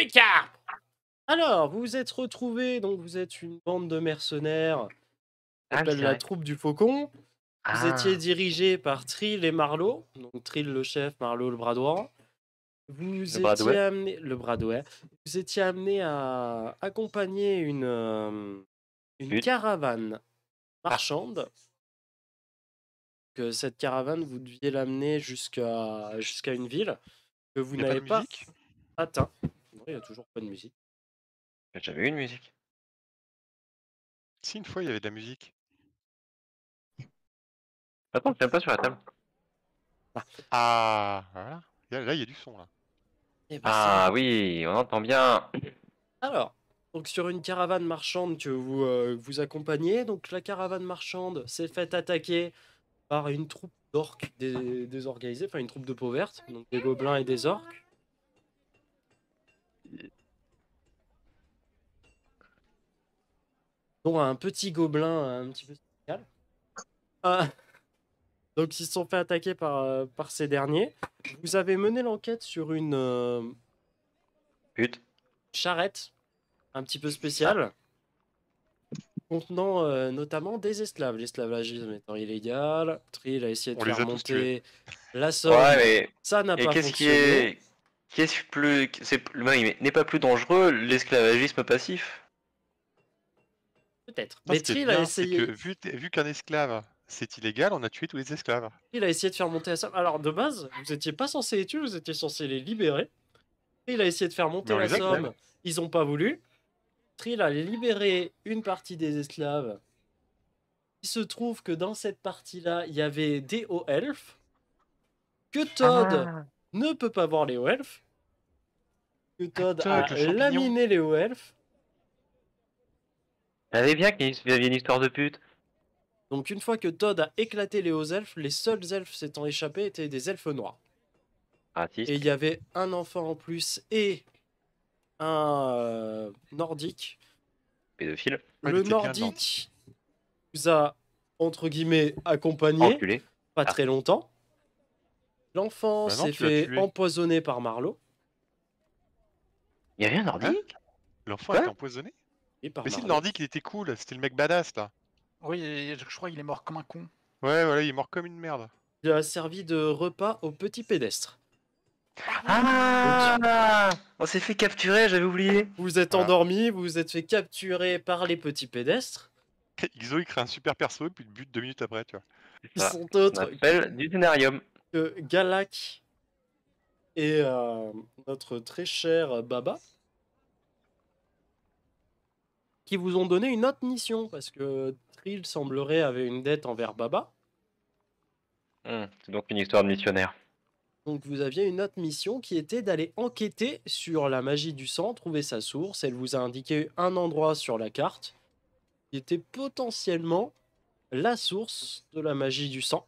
Polycarpe! Alors, vous vous êtes retrouvés, donc vous êtes une bande de mercenaires qui Ah oui, s'appelle c'est la vrai. troupe du Faucon. Vous étiez Ah, dirigés par Trill et Marlowe, donc Trill le chef, Marlowe le bras droit. le Vous étiez Bradway. amené, le bras doué, vous étiez amené à accompagner une But. caravane Ah, marchande. Que cette caravane, vous deviez l'amener jusqu'à une ville que vous Y a pas n'avez de pas musique? atteint. Non, il n'y a toujours pas de musique. j'avais eu une musique. Si, une fois, il y avait de la musique. Attends, tu viens pas sur la table. Ah, voilà. Là, il y a du son, là. Eh ben, c'est Ah bon. oui, on entend bien. Alors, donc sur une caravane marchande que vous accompagnez, donc la caravane marchande s'est faite attaquer par une troupe d'orques désorganisés, enfin une troupe de peaux vertes, donc des gobelins et des orques. Dont un petit gobelin un petit peu spécial. Ah, donc ils se sont fait attaquer par ces derniers. Vous avez mené l'enquête sur une But. charrette un petit peu Ah. spéciale, contenant notamment des esclaves. L'esclavagisme étant illégal, Trill a essayé de On faire les a tous tués. monter la Ouais, somme. mais Ça n'a et pas qu'est-ce qui fonctionné. est, qu'est-ce plus, oui, mais n'est pas plus dangereux l'esclavagisme passif? Peut-être. Non, Mais ce qui est Trill a bien, c'est que essayé. vu qu'un esclave, c'est illégal, on a tué tous les esclaves. Il a essayé de faire monter la somme. Alors de base, vous étiez pas censé les tuer, vous étiez censé les libérer. Il a essayé de faire Mais monter on la les a tués. somme. Ils ont pas voulu. Trill a libéré une partie des esclaves. Il se trouve que dans cette partie-là, il y avait des hauts elfes. Que Todd Ah. ne peut pas voir les hauts elfes. Que Todd Todd, a le champignon. laminé les hauts elfes. T'avais bien qu'il y avait une histoire de pute. Donc une fois que Todd a éclaté les hauts elfes, les seuls elfes s'étant échappés étaient des elfes noirs. Et Raciste, il y avait un enfant en plus et un nordique. pédophile, Ouais, il Le était bien, le Nord. nordique vous a, entre guillemets, accompagné, enculé. pas Ah. très longtemps. L'enfant Bah non, s'est tu l'as fait tué. empoisonner par Marlowe. Il y avait un Hein? nordique? L'enfant a été Quoi? empoisonné? Et par Mais si, le Marlowe. Nordique, il était cool. C'était le mec badass, là. Oui, et je crois qu'il est mort comme un con. Ouais, voilà, il est mort comme une merde. Il a servi de repas aux petits pédestres. Ah, on s'est fait capturer, j'avais oublié. Vous êtes Voilà. endormi, vous vous êtes fait capturer par les petits pédestres. Ixo, il crée un super perso, et puis le but 2 minutes après, tu vois. Ils Ça, sont on autres appelle du scénarium. que Galak et notre très cher Baba, qui vous ont donné une autre mission, parce que Trill semblerait avait une dette envers Baba. C'est donc une histoire de missionnaire. Donc vous aviez une autre mission qui était d'aller enquêter sur la magie du sang, trouver sa source. Elle vous a indiqué un endroit sur la carte qui était potentiellement la source de la magie du sang.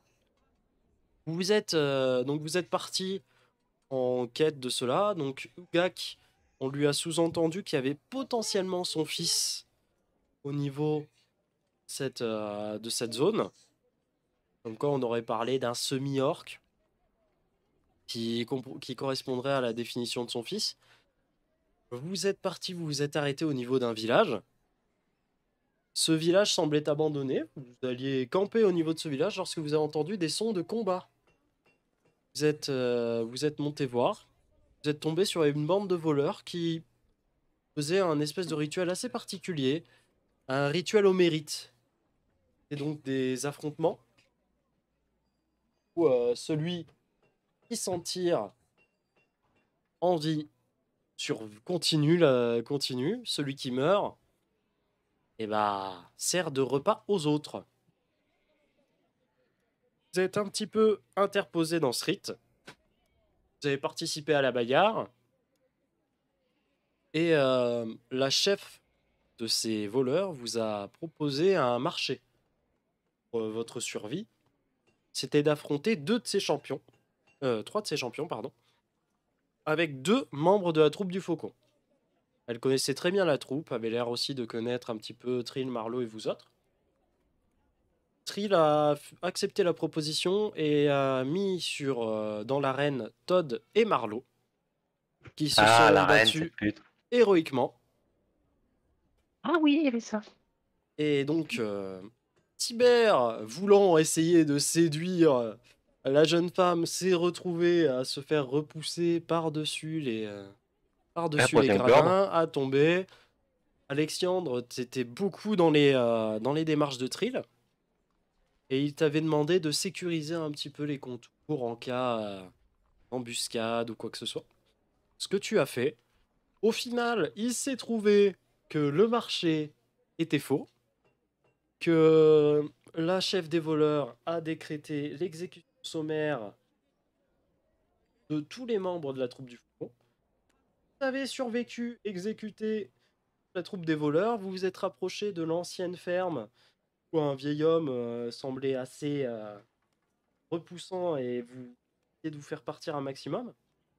Vous êtes parti en quête de cela. Donc Ugak, on lui a sous-entendu qu'il y avait potentiellement son fils au niveau de cette zone. Comme quoi on aurait parlé d'un semi-orc qui correspondrait à la définition de son fils. Vous êtes parti, vous vous êtes arrêté au niveau d'un village. Ce village semblait abandonné. Vous alliez camper au niveau de ce village lorsque vous avez entendu des sons de combat. Vous êtes monté voir. Vous êtes tombé sur une bande de voleurs qui faisait un espèce de rituel assez particulier. Un rituel au mérite. Et donc des affrontements où celui qui s'en tire en vie continue. Celui qui meurt, et bah, sert de repas aux autres. Vous êtes un petit peu interposé dans ce rite. Vous avez participé à la bagarre. Et la chef de ces voleurs vous a proposé un marché pour votre survie. C'était d'affronter trois de ses champions, pardon, avec deux membres de la troupe du Faucon. Elle connaissait très bien la troupe, avait l'air aussi de connaître un petit peu Trill, Marlowe et vous autres. Trill a accepté la proposition et a mis dans l'arène Todd et Marlowe. qui se Ah, sont la reine, battus cette pute. héroïquement. Ah oui, il y avait ça. Et donc, Tibère, voulant essayer de séduire la jeune femme, s'est retrouvé à se faire repousser par-dessus pour les tenir le corde. gradins, à tomber. Alexandre, t'étais beaucoup dans les démarches de Trill, et il t'avait demandé de sécuriser un petit peu les contours en cas d'embuscade ou quoi que ce soit. Ce que tu as fait. Au final, il s'est trouvé que le marché était faux, que la chef des voleurs a décrété l'exécution sommaire de tous les membres de la troupe du Faucon. Vous avez survécu, exécuté la troupe des voleurs, vous vous êtes rapproché de l'ancienne ferme où un vieil homme semblait assez repoussant et vous essayez de vous faire partir un maximum.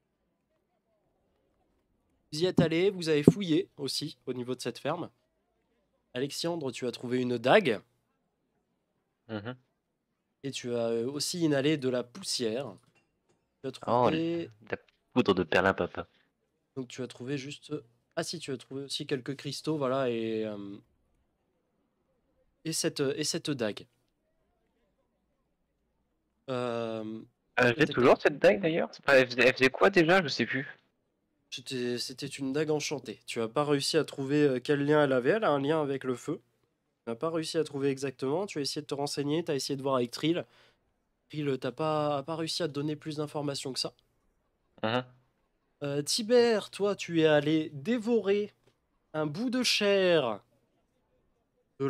Vous y êtes allé, vous avez fouillé aussi au niveau de cette ferme. Alexandre, tu as trouvé une dague Mhm. et tu as aussi inhalé de la poussière. Tu as Oh, trouvé... la poudre de perlimpinpin. Donc tu as trouvé juste... Ah si, tu as trouvé aussi quelques cristaux, voilà, et cette dague. J'ai toujours cette dague d'ailleurs. Elle faisait quoi déjà? Je sais plus. C'était une dague enchantée. Tu n'as pas réussi à trouver quel lien elle avait. Elle a un lien avec le feu. Tu n'as pas réussi à trouver exactement. Tu as essayé de te renseigner, tu as essayé de voir avec Trill. Trill t'as pas réussi à te donner plus d'informations que ça. Mhm. Tibère, toi, tu es allé dévorer un bout de chair de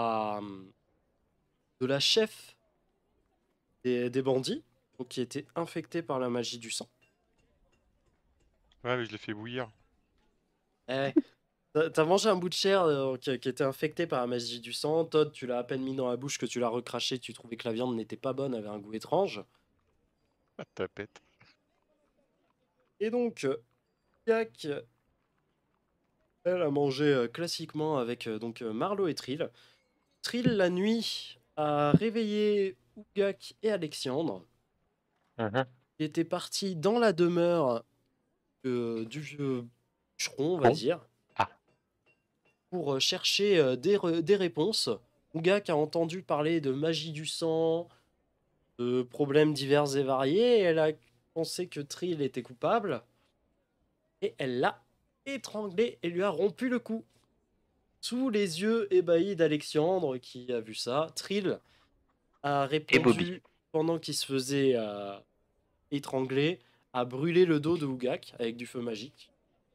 la chef des bandits, donc qui était infectée par la magie du sang. Ouais, mais je l'ai fait bouillir. Eh, t'as mangé un bout de chair qui était infecté par la magie du sang. Todd, tu l'as à peine mis dans la bouche que tu l'as recraché. Tu trouvais que la viande n'était pas bonne, avait un goût étrange. Ah, tapette. Et donc, Yak, elle a mangé classiquement avec Marlo et Trill. Trill, la nuit, a réveillé Ougak et Alexandre. Mhm. Ils étaient partis dans la demeure du vieux bûcheron, on va Oh. dire, Ah. pour chercher des réponses. Ougak a entendu parler de magie du sang, de problèmes divers et variés, et elle a pensé que Trill était coupable, et elle l'a étranglé et lui a rompu le cou. Sous les yeux ébahis d'Alexandre, qui a vu ça, Trill a Et Bobby. répondu, pendant qu'il se faisait étrangler, à brûler le dos de Ougak avec du feu magique.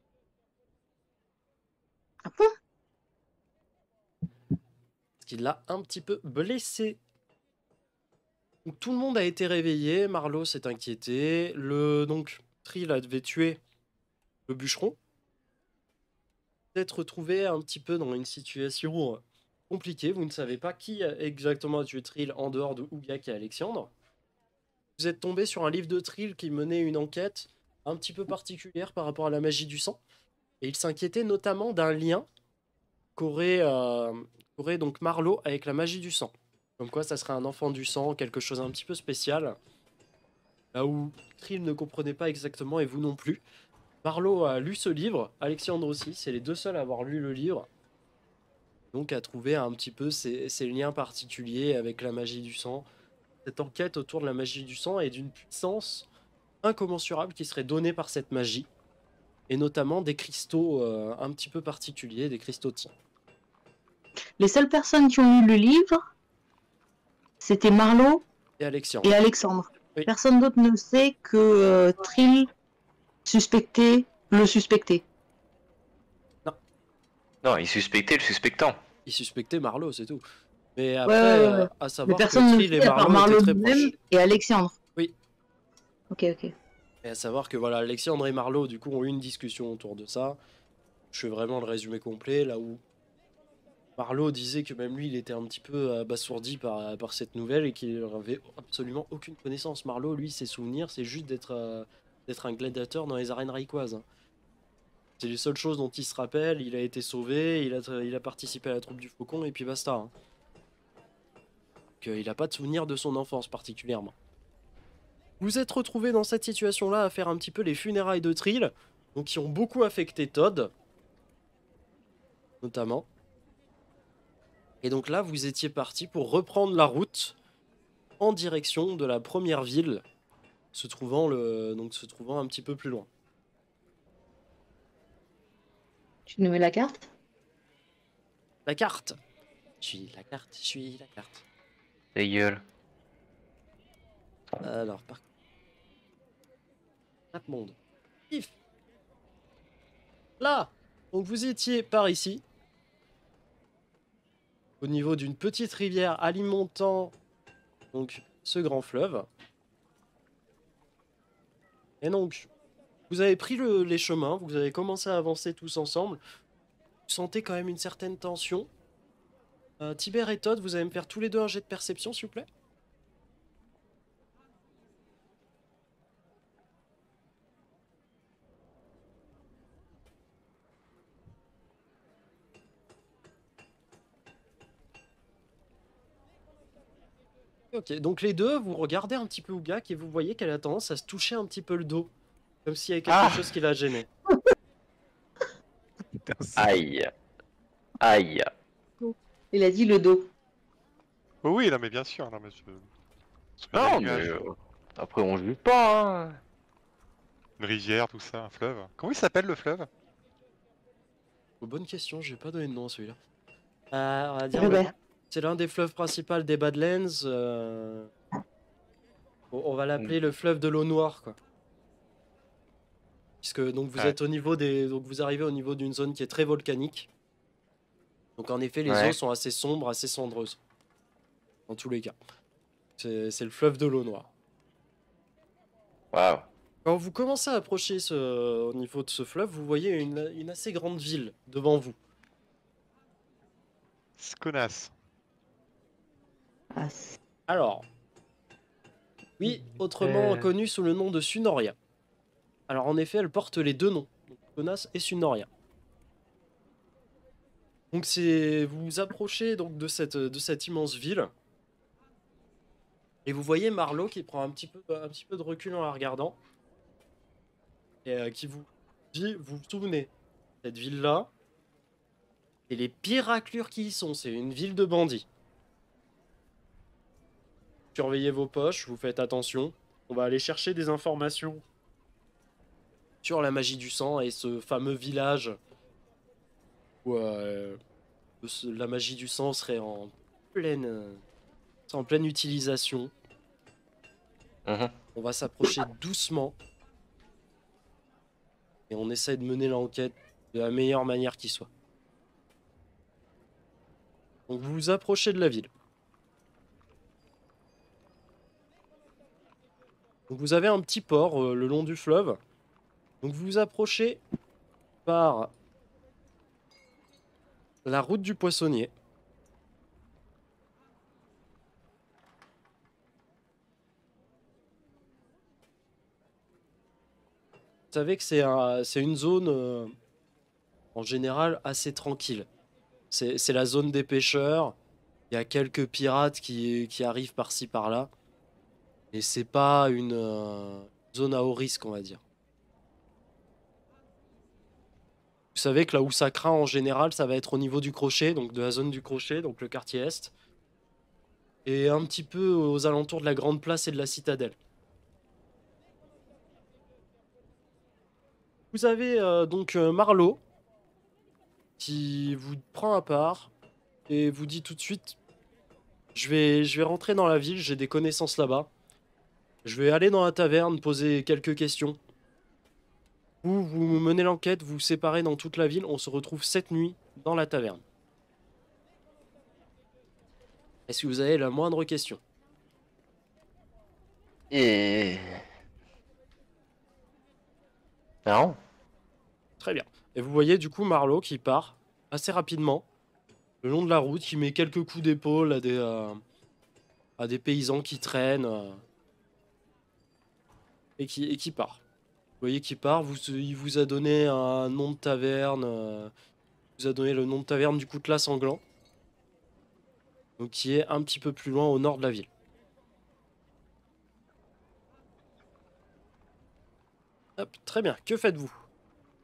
Ah bon? Ce qui l'a un petit peu blessé. Donc, tout le monde a été réveillé, Marlo s'est inquiété, donc Trill avait tué le bûcheron. Vous êtes retrouvé un petit peu dans une situation compliquée, vous ne savez pas qui exactement a tué Trill en dehors de Ougak et Alexandre. Vous êtes tombé sur un livre de Trill qui menait une enquête un petit peu particulière par rapport à la magie du sang. Et il s'inquiétait notamment d'un lien qu'aurait donc Marlo avec la magie du sang. Comme quoi ça serait un enfant du sang, quelque chose un petit peu spécial. Là où Trill ne comprenait pas exactement et vous non plus. Marlo a lu ce livre, Alexandre aussi, c'est les deux seuls à avoir lu le livre. Donc a trouvé un petit peu ces liens particuliers avec la magie du sang. Cette enquête autour de la magie du sang et d'une puissance incommensurable qui serait donnée par cette magie. Et notamment des cristaux un petit peu particuliers, des cristaux tiens. Les seules personnes qui ont lu le livre, c'était Marlo Et Alexandre. et Alexandre. Oui. Personne d'autre ne sait que Trill le suspectait. Non, il suspectait le suspectant. Il suspectait Marlo, c'est tout. Mais après, ouais. à Mais savoir que personne ne Trill et sait à part Marlo étaient Marlo très lui-même proches. et Alexandre. Oui. Ok. Et à savoir que voilà, Alexandre et Marlo, du coup, ont eu une discussion autour de ça. Je fais vraiment le résumé complet, là où Marlo disait que même lui, il était un petit peu abasourdi par cette nouvelle et qu'il n'avait absolument aucune connaissance. Marlo, lui, ses souvenirs, c'est juste d'être un gladiateur dans les arènes raïquoises. C'est les seules choses dont il se rappelle. Il a été sauvé, il a participé à la troupe du Faucon et puis basta. Donc, il n'a pas de souvenir de son enfance particulièrement. Vous êtes retrouvé dans cette situation-là à faire un petit peu les funérailles de Trill. donc qui ont beaucoup affecté Todd, notamment. Et donc là, vous étiez parti pour reprendre la route en direction de la première ville, se trouvant un petit peu plus loin. Tu nous mets la carte? La carte. Je suis la carte. Ta gueule. Alors, par contre, monde. Pif. Là, donc vous étiez par ici, au niveau d'une petite rivière alimentant donc ce grand fleuve. Et donc, vous avez pris les chemins, vous avez commencé à avancer tous ensemble. Vous sentez quand même une certaine tension. Tibère et Todd, vous allez me faire tous les deux un jet de perception, s'il vous plaît. Ok, donc les deux, vous regardez un petit peu Ougak et vous voyez qu'elle a tendance à se toucher un petit peu le dos. Comme s'il y avait quelque chose qui la gênait. Putain, Aïe. Aïe. Il a dit le dos. Oh oui, non, mais bien sûr. Non, mais Non, nuage, mais après on juge pas. Hein. une rivière, tout ça, un fleuve. Comment il s'appelle le fleuve? Oh, bonne question, je vais pas donner de nom à celui-là. On va dire Robert. c'est l'un des fleuves principaux des Badlands. On va l'appeler le fleuve de l'eau noire, quoi. Puisque donc vous êtes au niveau donc vous arrivez au niveau d'une zone qui est très volcanique. Donc en effet, les eaux sont assez sombres, assez cendreuses. En tous les cas. C'est le fleuve de l'eau noire. Waouh. Quand vous commencez à approcher au niveau de ce fleuve, vous voyez une assez grande ville devant vous. Skonas. Ah, Alors, oui, autrement connue sous le nom de Sunoria. Alors en effet, elle porte les deux noms, donc Skonas et Sunoria. Donc vous vous approchez donc de cette immense ville. Et vous voyez Marlowe qui prend un petit peu de recul en la regardant. Et qui vous dit, vous vous souvenez, cette ville-là, et les pires raclures qui y sont, c'est une ville de bandits. Surveillez vos poches, vous faites attention. On va aller chercher des informations sur la magie du sang et ce fameux village où la magie du sang serait en pleine utilisation. On va s'approcher doucement et on essaie de mener l'enquête de la meilleure manière qui soit. Donc vous vous approchez de la ville. Donc vous avez un petit port le long du fleuve. Donc vous vous approchez par la route du poissonnier. Vous savez que c'est une zone en général assez tranquille. C'est la zone des pêcheurs. Il y a quelques pirates qui arrivent par-ci par-là. Et c'est pas une zone à haut risque, on va dire. Vous savez que là où ça craint en général, ça va être au niveau du crochet, donc de la zone du crochet, donc le quartier est. Et un petit peu aux alentours de la Grande Place et de la Citadelle. Vous avez donc Marlowe qui vous prend à part et vous dit tout de suite je vais rentrer dans la ville, j'ai des connaissances là-bas. Je vais aller dans la taverne, poser quelques questions. Vous menez l'enquête, vous vous séparez dans toute la ville, on se retrouve cette nuit dans la taverne. Est-ce que vous avez la moindre question? Et... Non. Très bien. Et vous voyez du coup Marlowe qui part assez rapidement le long de la route, qui met quelques coups d'épaule à des paysans qui traînent et qui part. Vous voyez qu'il part, il vous a donné un nom de taverne, il vous a donné le nom de taverne du Coutelas Sanglant, donc qui est un petit peu plus loin au nord de la ville. Hop, très bien, que faites-vous?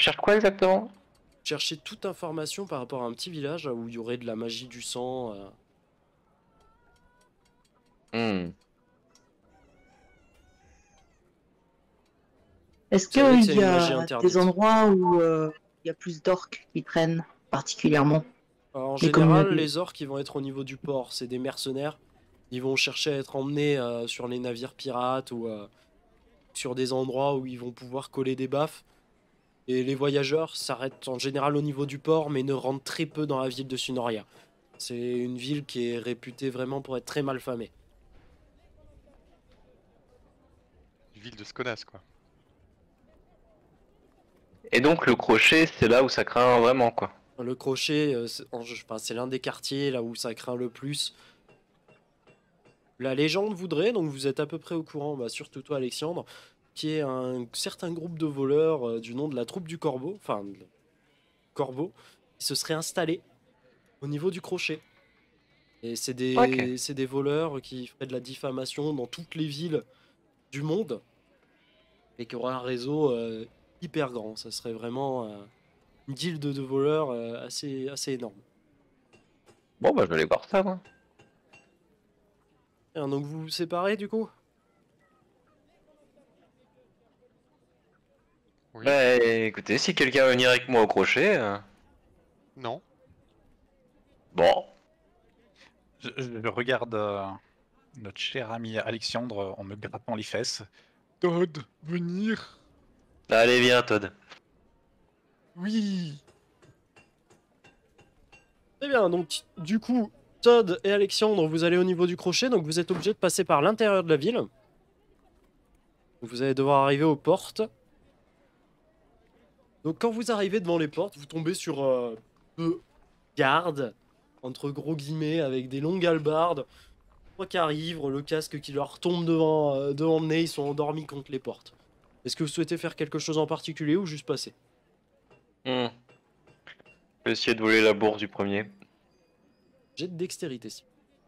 cherche quoi exactement? Cherchez toute information par rapport à un petit village où il y aurait de la magie du sang. Hmm. Est-ce Vous savez que qu'il c'est y une magie a interdite. des endroits où il y a plus d'orques qui traînent particulièrement? Alors, en Les général, communautés. les orques ils vont être au niveau du port. C'est des mercenaires. Ils vont chercher à être emmenés sur les navires pirates ou sur des endroits où ils vont pouvoir coller des baffes. Et les voyageurs s'arrêtent en général au niveau du port, mais ne rentrent très peu dans la ville de Sunoria. C'est une ville qui est réputée vraiment pour être très mal famée. Ville de Skonas, quoi. Et donc le crochet, c'est là où ça craint vraiment, quoi. Le crochet, enfin, c'est l'un des quartiers là où ça craint le plus. La légende voudrait, donc vous êtes à peu près au courant, bah, surtout toi Alexandre, qui est un certain groupe de voleurs du nom de la troupe du Corbeau, enfin Corbeau, qui se serait installé au niveau du crochet. Et Ok. c'est des voleurs qui feraient de la diffamation dans toutes les villes du monde et qui auraient un réseau hyper grand. Ça serait vraiment une guilde de voleurs assez énorme. Bon, bah je vais aller voir ça, moi. Et donc vous vous séparez du coup? Oui. Bah écoutez, si quelqu'un veut venir avec moi au crochet, Non. bon. Je regarde notre cher ami Alexandre en me grattant les fesses. Todd, venir? Allez, viens, Todd. Oui. Très bien, donc du coup, Todd et Alexandre, vous allez au niveau du crochet, donc vous êtes obligé de passer par l'intérieur de la ville. Vous allez devoir arriver aux portes. Donc quand vous arrivez devant les portes, vous tombez sur deux gardes, entre gros guillemets, avec des longues hallebardes. Trois qui arrivent, le casque qui leur tombe devant le nez, ils sont endormis contre les portes. Est-ce que vous souhaitez faire quelque chose en particulier ou juste passer? Hmm. Je vais essayer de voler la bourse du premier. J'ai de dextérité, si.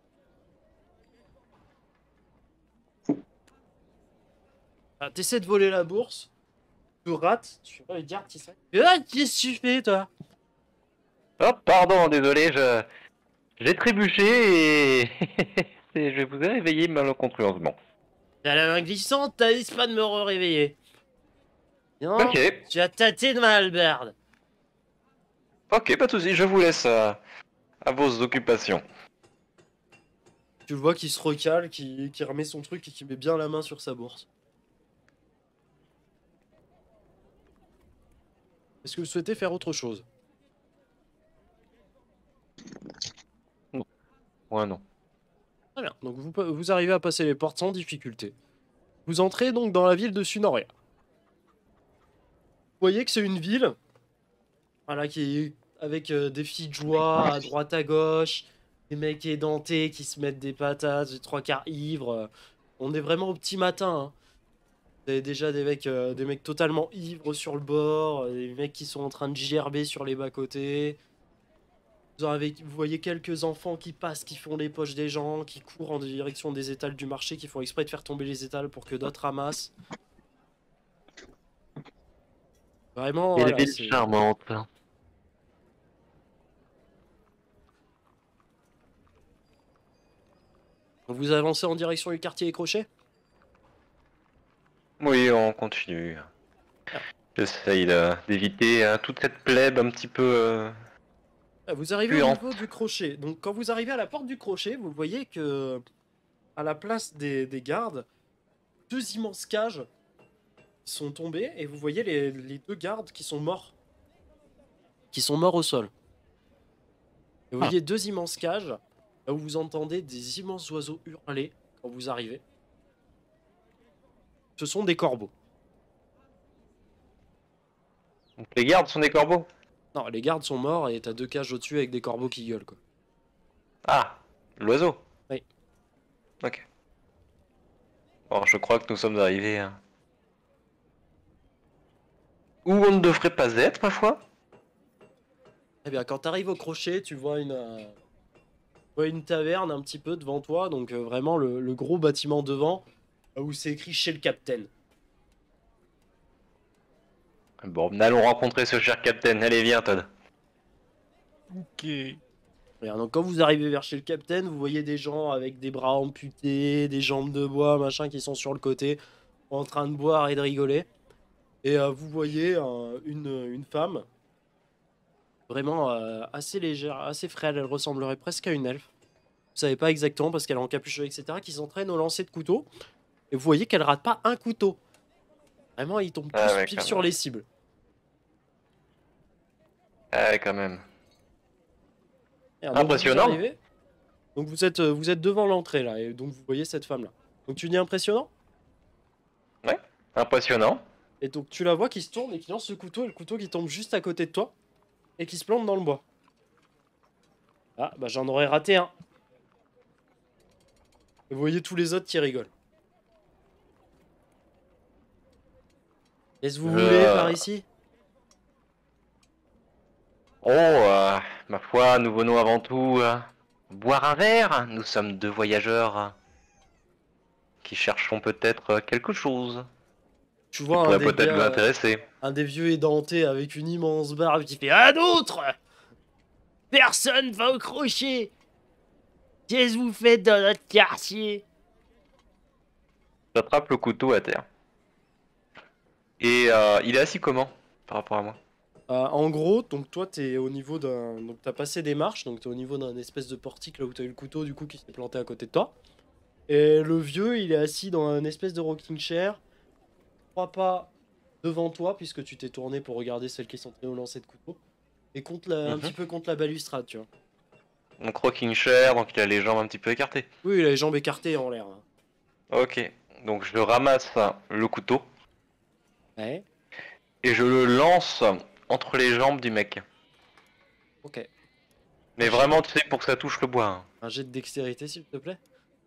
Ah, t'essaies de voler la bourse, tu rates, tu fais pas les gardes qui savent. Ah, qu'est-ce que tu fais, toi? Oh, pardon, désolé, j'ai trébuché et je vous ai réveillé malencontreusement. T'as la main glissante, t'as pas de me réveiller. Non, Ok, tu as tâté de ma hallebarde. ok, pas de soucis, je vous laisse à vos occupations. Tu le vois qui se recale, qui remet son truc et qui met bien la main sur sa bourse. Est-ce que vous souhaitez faire autre chose? Ouais, non. Très bien, donc vous arrivez à passer les portes sans difficulté. Vous entrez donc dans la ville de Sunoria. Vous voyez que c'est une ville, voilà, qui est avec des filles de joie à droite à gauche, des mecs édentés qui se mettent des patates, des trois quarts ivres. On est vraiment au petit matin, hein. Vous avez déjà des mecs totalement ivres sur le bord, des mecs qui sont en train de gerber sur les bas-côtés. Vous voyez quelques enfants qui passent, qui font les poches des gens, qui courent en direction des étals du marché, qui font exprès de faire tomber les étals pour que d'autres ramassent. Vraiment, Quelle voilà, ville c'est... charmante. Vous avancez en direction du quartier Crochet? Oui, on continue. J'essaye d'éviter toute cette plèbe un petit peu Vous arrivez au puante. niveau du Crochet. Donc quand vous arrivez à la porte du Crochet, vous voyez que à la place des gardes, deux immenses cages sont tombées et vous voyez les deux gardes qui sont morts. Qui sont morts au sol. Et vous voyez deux immenses cages, là où vous entendez des immenses oiseaux hurler quand vous arrivez. Ce sont des corbeaux. Donc les gardes sont des corbeaux. Non, les gardes sont morts et t'as deux cages au-dessus avec des corbeaux qui gueulent, quoi. Ah, l'oiseau. Oui. Ok. Bon, je crois que nous sommes arrivés où on ne devrait pas être, ma foi. Eh bien, quand t'arrives au Crochet, tu vois une taverne un petit peu devant toi, donc vraiment le gros bâtiment devant, où c'est écrit chez le capitaine. Bon, allons rencontrer ce cher capitaine. Allez, viens, Todd. Ok. Regarde, donc quand vous arrivez vers chez le capitaine, vous voyez des gens avec des bras amputés, des jambes de bois, machin, qui sont sur le côté, en train de boire et de rigoler. Et vous voyez une femme, vraiment assez légère, assez frêle, elle ressemblerait presque à une elfe. Vous savez pas exactement parce qu'elle est encapuchée, etc., qui s'entraîne au lancer de couteau. Et vous voyez qu'elle rate pas un couteau. Vraiment, il tombe Ah tous ouais, pile quand sur même. les cibles. Ah ouais, quand même. Et alors, donc, vous Impressionnant. arrivez. Donc vous êtes devant l'entrée là, et donc vous voyez cette femme là. Donc tu dis impressionnant. Impressionnant. Et donc tu la vois qui se tourne et qui lance ce couteau, et le couteau qui tombe juste à côté de toi, et qui se plante dans le bois. Ah, bah j'en aurais raté un. Et vous voyez tous les autres qui rigolent. Qu'est-ce que vous voulez par ici? Oh, ma foi, nous venons avant tout boire un verre. Nous sommes deux voyageurs qui cherchons peut-être quelque chose Tu qui vois pourrait peut-être vous intéresser. un des vieux édentés avec une immense barbe qui fait un autre. Personne va au crochet. Qu'est-ce que vous faites dans notre quartier? J'attrape le couteau à terre. Et il est assis comment par rapport à moi? En gros, donc toi t'es au niveau d'un... Donc t'as passé des marches, donc t'es au niveau d'un espèce de portique là où t'as eu le couteau du coup qui s'est planté à côté de toi. Et le vieux il est assis dans un espèce de rocking chair. 3 pas devant toi puisque tu t'es tourné pour regarder celle qui est censée au lancer de couteau. Et contre un petit peu contre la balustrade, tu vois. Donc rocking chair, donc il a les jambes un petit peu écartées. Oui, il a les jambes écartées en l'air, hein. Ok, donc je ramasse le couteau Ouais, et je le lance entre les jambes du mec. ok. Mais vraiment, tu sais, pour que ça touche le bois, hein. Un jet de dextérité s'il te plaît.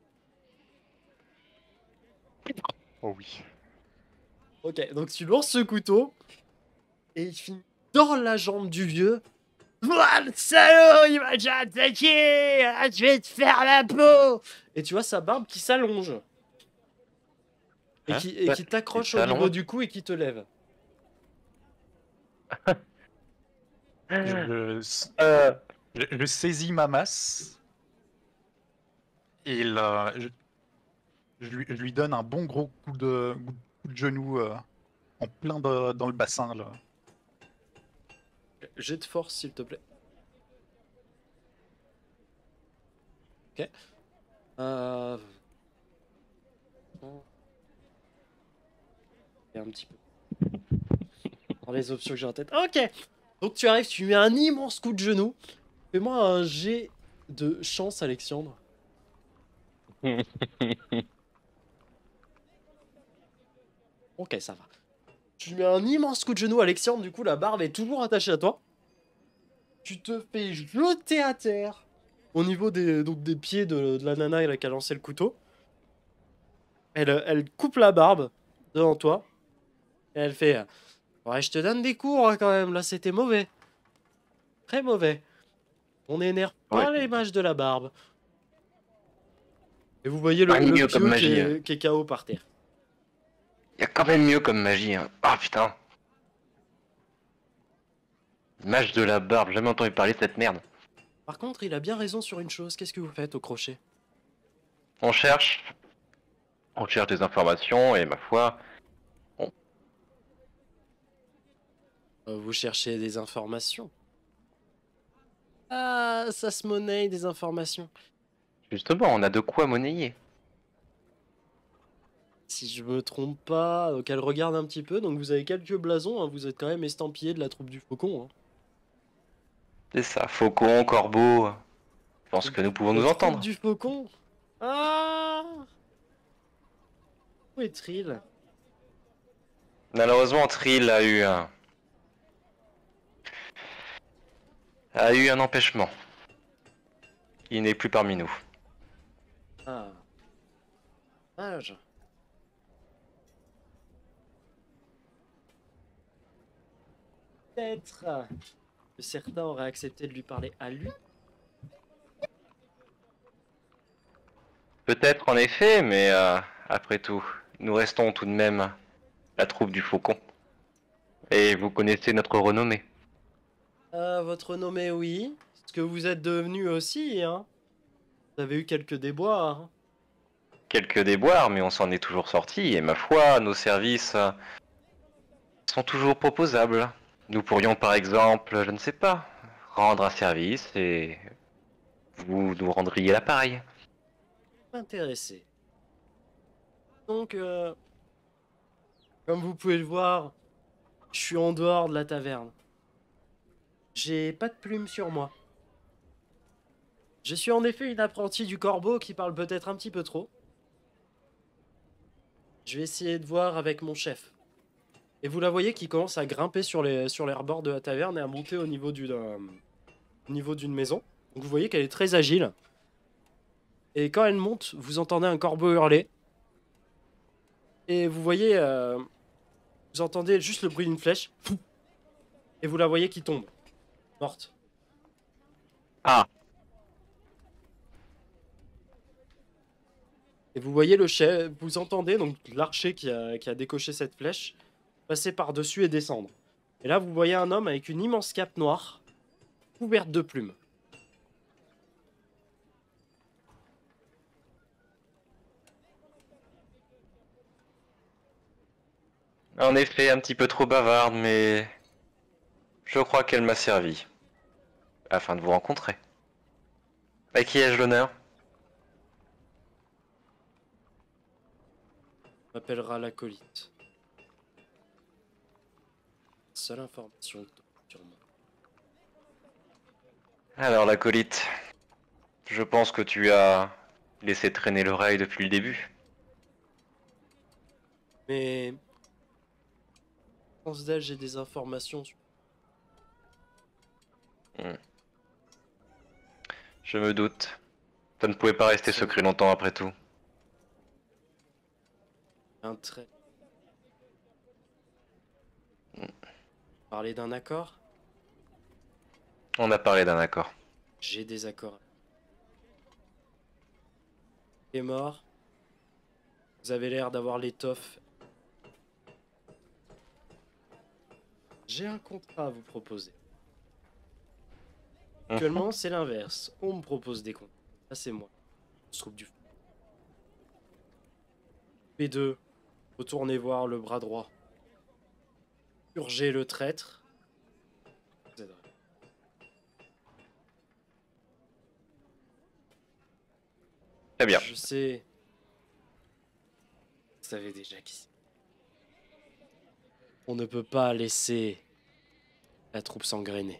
Oh oui. Ok, donc tu lances ce couteau et il finit dans la jambe du vieux. Ouah, le salaud, il m'a déjà attaqué! Ah, je vais te faire la peau! Et tu vois sa barbe qui s'allonge. Et Hein qui t'accroche Il au niveau s'allonge. du cou et qui te lève. Je, Euh, je saisis ma masse et je lui donne un bon gros coup de genou en plein dans le bassin là. Jet de force s'il te plaît. Ok. Euh... Et un petit peu. Dans les options que j'ai en tête. Ok. Donc tu arrives, tu lui mets un immense coup de genou. Fais-moi un jet de chance, Alexandre. Ok, ça va. Tu lui mets un immense coup de genou, Alexandre. Du coup, la barbe est toujours attachée à toi. Tu te fais jeter à terre au niveau des pieds de la nana qui a lancé le couteau. Elle coupe la barbe devant toi. Et elle fait ouais, je te donne des cours hein, quand même. Là, c'était mauvais. Très mauvais. On n'énerve pas Ouais. l'image de la barbe. Et vous voyez Pas le mieux comme pieu magie, hein. qui est KO par terre. Il y a quand même mieux comme magie, hein. Ah putain. Mage de la barbe, jamais entendu parler de cette merde. Par contre, il a bien raison sur une chose. Qu'est-ce que vous faites au crochet? On cherche des informations et ma foi, Vous cherchez des informations. Ah, ça se monnaie des informations. justement, on a de quoi monnayer. Si je me trompe pas, donc elle regarde un petit peu. Donc vous avez quelques blasons. Hein, vous êtes quand même estampillé de la troupe du Faucon. Hein. C'est ça, faucon, corbeau. Je pense que nous pouvons La nous troupe entendre. du Faucon. Ah, où est Trill? Malheureusement, Trill a eu un empêchement. Il n'est plus parmi nous. Ah, dommage. Peut-être que certains auraient accepté de lui parler à lui. Peut-être en effet, mais après tout, nous restons tout de même la troupe du faucon. Et vous connaissez notre renommée. Ah, votre renommée, oui. Ce que vous êtes devenu aussi, hein. Vous avez eu quelques déboires, hein. Quelques déboires, mais on s'en est toujours sorti, et ma foi, nos services sont toujours proposables. Nous pourrions par exemple, je ne sais pas, rendre un service et vous nous rendriez l'appareil. Intéressé. Donc, comme vous pouvez le voir, je suis en dehors de la taverne. J'ai pas de plume sur moi. Je suis en effet une apprentie du corbeau qui parle peut-être un petit peu trop. Je vais essayer de voir avec mon chef. Et vous la voyez qui commence à grimper sur les rebords de la taverne et à monter au niveau au niveau d'une maison. Donc vous voyez qu'elle est très agile. Et quand elle monte, vous entendez un corbeau hurler. Et vous voyez, vous entendez juste le bruit d'une flèche. Et vous la voyez qui tombe, morte. Ah, Et vous voyez le chef, vous entendez donc l'archer qui a décoché cette flèche passer par-dessus et descendre. Et là, vous voyez un homme avec une immense cape noire, couverte de plumes. en effet, un petit peu trop bavarde, mais je crois qu'elle m'a servi, afin de vous rencontrer. À qui ai-je l'honneur? On m'appellera l'acolyte. Seule information que tu as sur moi. Alors, l'acolyte, je pense que tu as laissé traîner l'oreille depuis le début. Mais, pense d'elle, j'ai des informations sur... Je me doute. Ça ne pouvait pas rester secret longtemps après tout. un trait. Parler d'un accord? On a parlé d'un accord. J'ai des accords. Il est mort. Vous avez l'air d'avoir l'étoffe. J'ai un contrat à vous proposer. Actuellement, c'est l'inverse. On me propose des contrats. Là, c'est moi. On se trouve du fou. Les deux, retournez voir le bras droit. Purgez le traître. Vous aiderez. Très bien. Je sais. Vous savez déjà qui c'est. On ne peut pas laisser la troupe s'engrainer.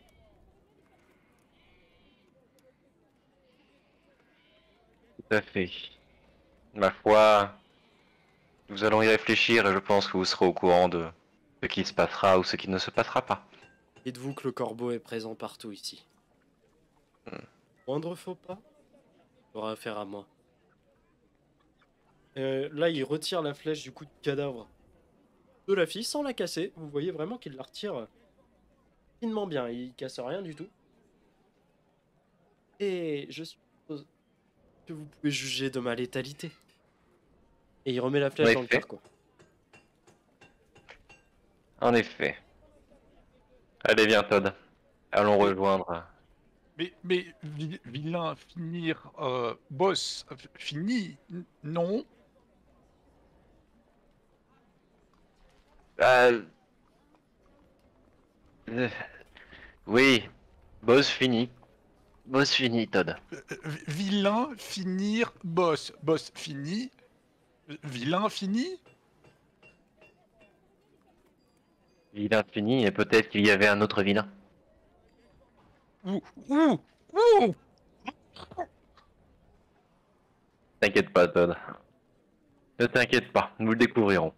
Tout à fait. Ma foi, nous allons y réfléchir et je pense que vous serez au courant de ce qui se passera ou ce qui ne se passera pas. Dites-vous que le corbeau est présent partout ici. Moindre faux pas, il aura affaire à moi. Là, il retire la flèche du coup de cadavre de la fille sans la casser. Vous voyez vraiment qu'il la retire finement bien. Il casse rien du tout. Et je suppose que vous pouvez juger de ma létalité. Et il remet la flèche En dans le effet. carquois. En effet. Allez, viens, Todd. Allons rejoindre. Vilain, finir, boss, fini, non. Euh... euh, Oui, boss fini. Boss fini, Todd. Vilain, finir, boss, boss, fini. Vilain, fini. Vilain fini et peut-être qu'il y avait un autre vilain. Ouh, ouh, ouh. T'inquiète pas, Todd. Ne t'inquiète pas, nous le découvrirons.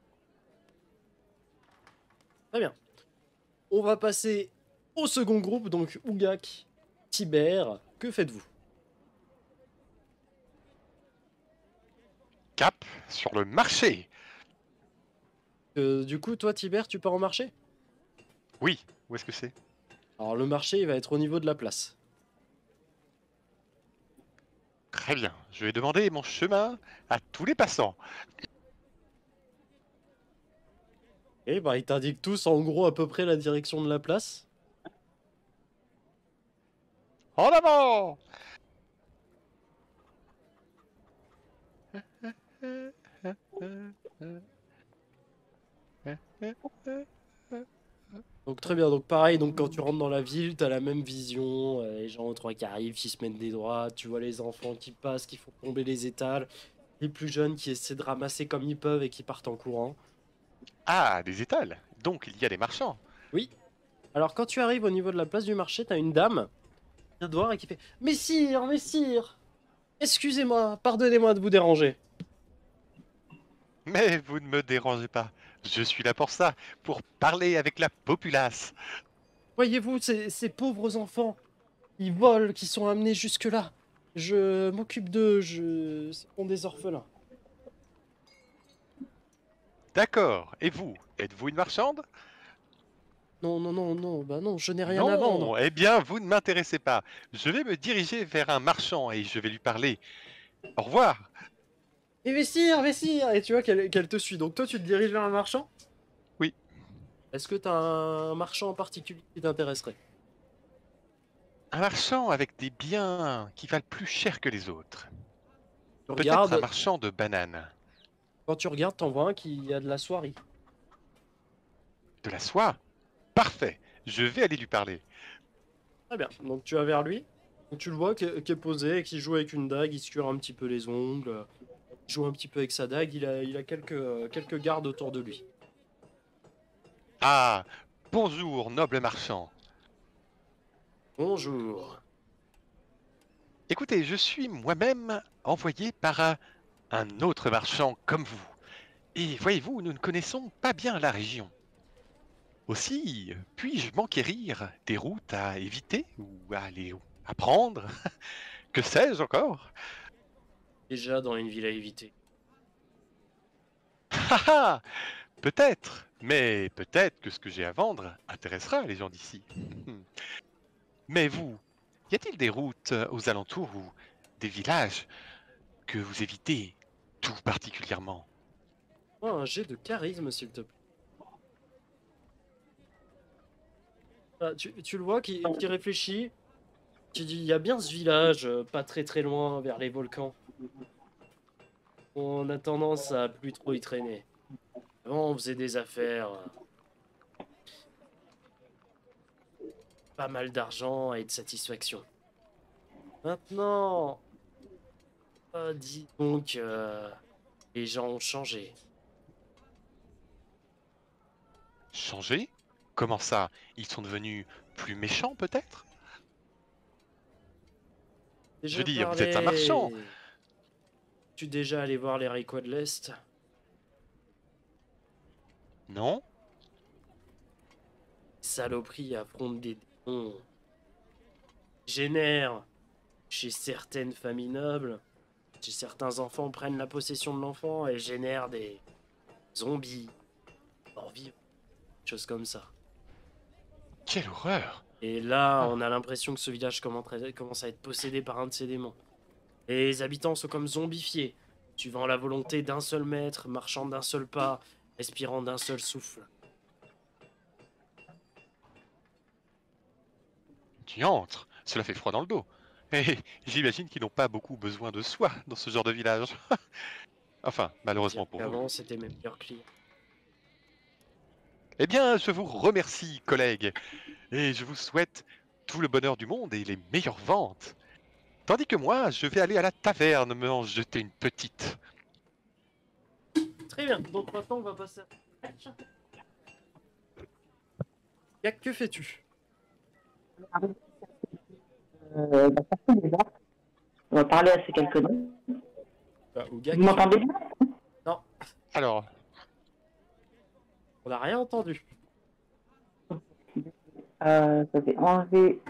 Très bien. On va passer au second groupe, donc Ougak, Tibère. Que faites-vous? Cap sur le marché. Du coup, toi, Tibère, tu pars au marché? Oui, où est-ce que c'est? Alors, le marché, il va être au niveau de la place. Très bien, je vais demander mon chemin à tous les passants. Et bah, ils t'indiquent tous en gros à peu près la direction de la place. En avant! Donc très bien, donc pareil, donc quand tu rentres dans la ville, t'as la même vision, les gens au trois qui arrivent, qui se mettent des droites, tu vois les enfants qui passent, qui font tomber les étals, les plus jeunes qui essaient de ramasser comme ils peuvent et qui partent en courant. Ah, des étals. Donc il y a des marchands. Oui. Alors quand tu arrives au niveau de la place du marché, t'as une dame qui vient te voir et qui fait « mais sire, excusez-moi, pardonnez-moi de vous déranger. » Mais vous ne me dérangez pas. Je suis là pour ça, pour parler avec la populace. Voyez-vous, ces pauvres enfants, ils volent, qui sont amenés jusque-là. Je m'occupe d'eux, ce sont des orphelins. D'accord. Et vous, êtes-vous une marchande? Non, non, non, non, bah non, je n'ai rien à vendre. Non, eh bien, vous ne m'intéressez pas. Je vais me diriger vers un marchand et je vais lui parler. Au revoir. Et mais sire. Et tu vois qu'elle te suit. Donc toi, tu te diriges vers un marchand? Oui. Est-ce que t'as un marchand en particulier qui t'intéresserait? Un marchand avec des biens qui valent plus cher que les autres. Tu Peut-être un regardes, marchand de bananes. quand tu regardes, t'en vois un qui a de la soierie. De la soie? Parfait. Je vais aller lui parler. Très bien, donc tu vas vers lui. Donc tu le vois qui est posé, qui joue avec une dague, il se cure un petit peu les ongles, il joue un petit peu avec sa dague, il a quelques gardes autour de lui. Ah, bonjour, noble marchand. Bonjour. Écoutez, je suis moi-même envoyé par un autre marchand comme vous. Et voyez-vous, nous ne connaissons pas bien la région. Aussi, puis-je m'enquérir des routes à éviter ou à aller à prendre? Que sais-je encore? Déjà dans une ville à éviter. Ah ah! Peut-être, mais peut-être que ce que j'ai à vendre intéressera les gens d'ici. Mais vous, y a-t-il des routes aux alentours ou des villages que vous évitez tout particulièrement? Oh, un jet de charisme, s'il te plaît. Ah, tu le vois qui réfléchit, qui dit, il y a bien ce village, pas très très loin, vers les volcans. On a tendance à plus trop y traîner. Avant, on faisait des affaires, pas mal d'argent et de satisfaction. Maintenant, dis donc, les gens ont changé. Changer? Comment ça? Ils sont devenus plus méchants peut-être? Je veux Déjà dire, vous êtes un marchand. parlé. Tu déjà allé voir les Ricois de l'Est? Non? Saloperies affrontent des démons. Génèrent chez certaines familles nobles. Chez certains enfants prennent la possession de l'enfant et génèrent des zombies, morts vivants, choses comme ça. Quelle horreur! Et là, Ah. on a l'impression que ce village commence à être possédé par un de ces démons. Et les habitants sont comme zombifiés, suivant la volonté d'un seul maître, marchant d'un seul pas, respirant d'un seul souffle. Diantre, cela fait froid dans le dos. Et j'imagine qu'ils n'ont pas beaucoup besoin de soie dans ce genre de village. Enfin, malheureusement pour vous. Avant, c'était mes meilleurs clients. Eh bien, je vous remercie, collègues, et je vous souhaite tout le bonheur du monde et les meilleures ventes. Tandis que moi, je vais aller à la taverne me en jeter une petite. Très bien, donc maintenant on va passer à... Yak, que fais-tu? On va parler à ces quelques noms. Ouga, Vous m'entendez bien? Non, Alors, on n'a rien entendu. Ça fait enlever.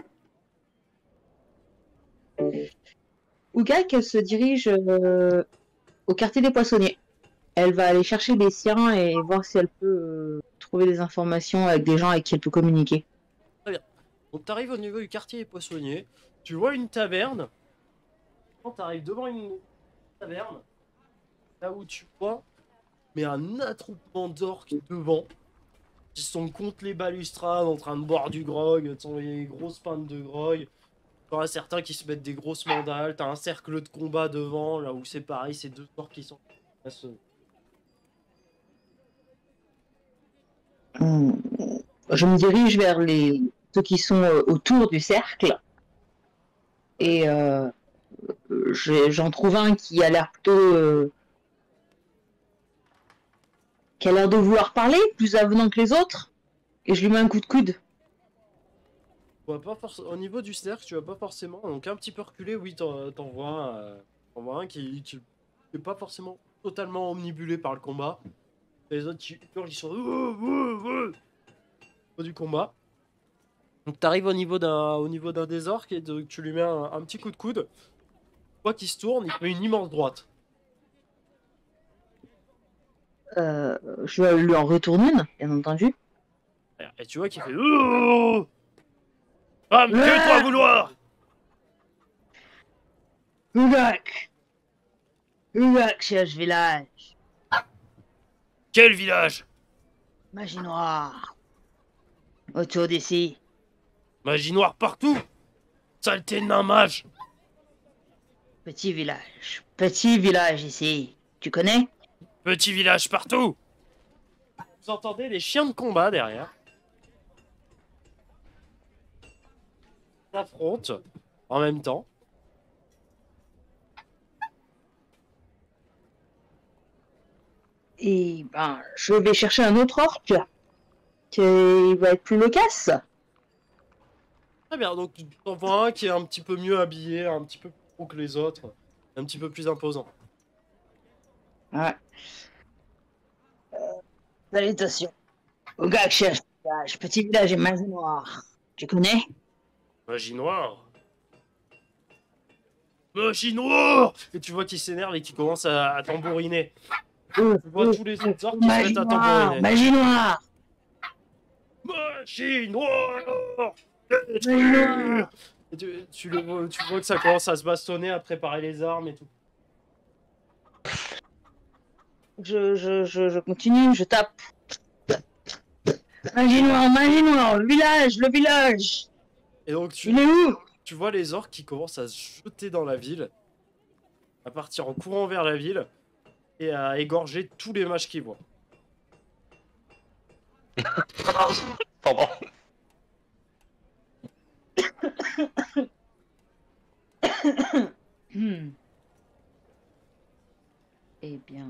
Ougak, elle se dirige au quartier des poissonniers. Elle va aller chercher les siens et voir si elle peut trouver des informations avec des gens avec qui elle peut communiquer. Donc t'arrives au niveau du quartier des poissonniers, tu vois une taverne. Quand t'arrives devant une taverne, là où tu vois, mais un attroupement d'orques devant, qui sont contre les balustrades en train de boire du grog, t'as des grosses pintes de grog. T'en as certains qui se mettent des grosses mandales, t'as un cercle de combat devant, là où c'est pareil, c'est deux sorts qui sont... Hmm. Je me dirige vers ceux qui sont autour du cercle. Et j'en trouve un qui a l'air plutôt... qui a l'air de vouloir parler, plus avenant que les autres. Et je lui mets un coup de coude. Au niveau du cercle, tu vas pas forcément. Donc un petit peu reculé, oui, t'en vois un qui est pas forcément totalement omnibulé par le combat. Les autres qui hurlent, ils sont au niveau du combat. Donc t'arrives au niveau d'un des orques et tu lui mets un petit coup de coude. Toi qui se tourne, il fait une immense droite. Je vais lui en retourner une, bien entendu. Et tu vois qu'il fait Femme, que toi vouloir! Ugak, cherche village. Quel village? Magie noire. Autour d'ici. Magie noire partout! Saleté de nain mage! Petit village ici. Tu connais? Petit village partout! Vous entendez les chiens de combat derrière. Ils s'affrontent en même temps. Et ben, je vais chercher un autre orc qui va être plus loquace. Très bien, donc tu en vois un qui est un petit peu mieux habillé, un petit peu plus gros que les autres, un petit peu plus imposant. Ouais. Salutations. Ugak cherche village. Petit village et magie noire. Tu connais? Magie noire! Magie noire! Et tu vois qu'il s'énerve et qu'il commence à tambouriner. Tu vois tous les autres orques qui se mettent à tambouriner. Magie noire. Magie noire! noire. Et tu vois que ça commence à se bastonner, à préparer les armes et tout. Je continue, je tape. Magie noire, le village. Et donc Il est où? tu vois les orques qui commencent à se jeter dans la ville, à partir en courant vers la ville et à égorger tous les mages qu'ils voient. Pardon. Eh bien.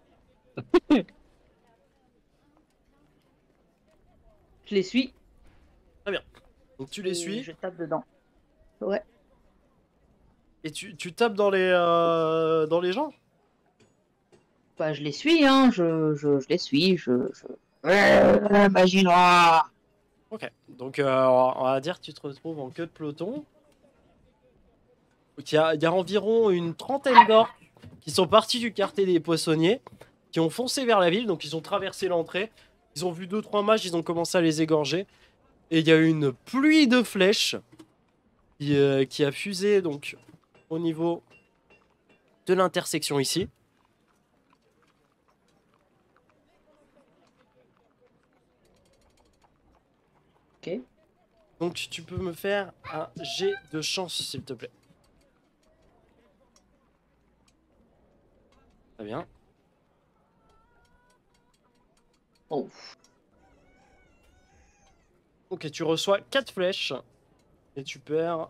Je les suis. Très bien. Donc tu les suis. Je tape dedans. Ouais. Et tu tapes dans les gens. Bah, je les suis, hein. Je les suis. Magie noire. Ok. Donc on va dire que tu te retrouves en queue de peloton. Donc, il y a environ une trentaine d'orques qui sont partis du quartier des poissonniers, qui ont foncé vers la ville. Donc ils ont traversé l'entrée. Ils ont vu 2-3 mages, ils ont commencé à les égorger. Et il y a eu une pluie de flèches qui a fusé donc au niveau de l'intersection ici. Ok. Donc tu peux me faire un jet de chance s'il te plaît. Très bien. Oh. Ok, tu reçois 4 flèches et tu perds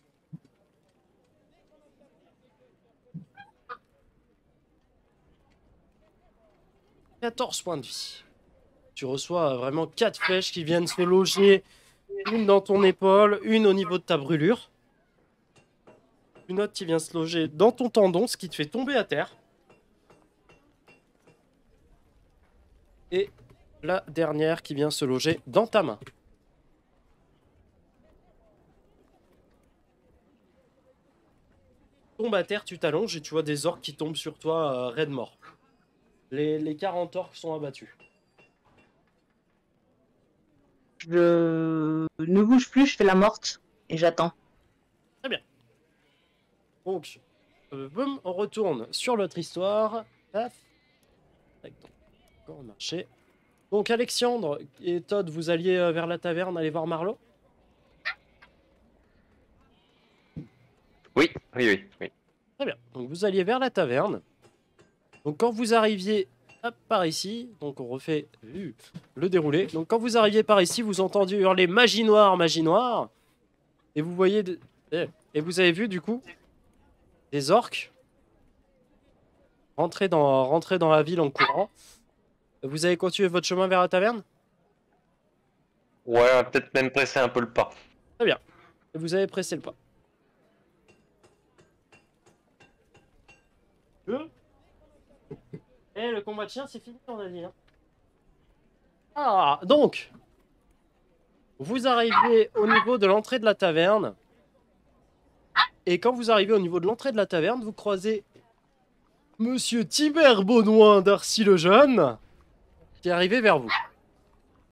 14 points de vie. Tu reçois vraiment 4 flèches qui viennent se loger, une dans ton épaule, une au niveau de ta brûlure, une autre qui vient se loger dans ton tendon, ce qui te fait tomber à terre. Et la dernière qui vient se loger dans ta main. Tu tombes à terre, tu t'allonges et tu vois des orques qui tombent sur toi, raides morts. Les 40 orques sont abattus. Je ne bouge plus, je fais la morte et j'attends. Très bien. Donc, boum, on retourne sur notre histoire. Paf. Tac, tac. Encore marché. Donc Alexandre et Todd, vous alliez vers la taverne, aller voir Marlowe? Oui, oui, oui, oui. Très bien. Donc vous alliez vers la taverne. Donc quand vous arriviez hop, par ici, donc on refait le déroulé. Donc quand vous arriviez par ici, vous entendiez hurler magie noire, et vous voyez et vous avez vu du coup des orques rentrer dans la ville en courant. Vous avez continué votre chemin vers la taverne? Ouais, on va peut-être même presser un peu le pas. Très bien. Et vous avez pressé le pas. Et le combat de chien, c'est fini, on a dit. Hein. Ah, donc, vous arrivez au niveau de l'entrée de la taverne. Et quand vous arrivez au niveau de l'entrée de la taverne, vous croisez Monsieur Tibère Baudouin d'Arcy le Jeune qui est arrivé vers vous.